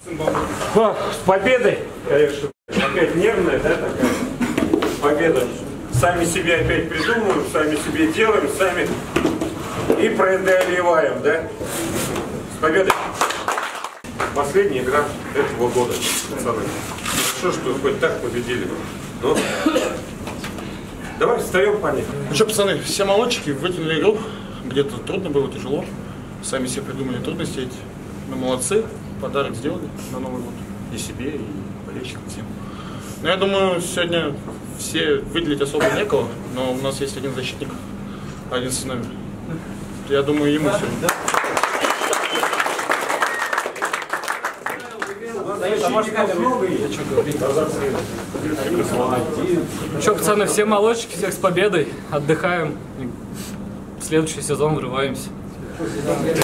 С победой, конечно. Опять нервная, да, такая победа. Сами себе опять придумываем, сами себе делаем, сами и преодолеваем, да? С победой. Последняя игра этого года, пацаны. Что хоть так победили. Ну, давай встаем, парни. Ну что, пацаны, все молодчики вытянули игру. Где-то трудно было, тяжело. Сами себе придумали трудности эти. Мы молодцы, подарок сделали на Новый год. И себе, и болельщикам всем. Но я думаю, сегодня все выделить особо некого, но у нас есть один защитник, один с нами. Я думаю, ему сегодня. Ну что, пацаны, все молодчики, всех с победой, отдыхаем, в следующий сезон врываемся.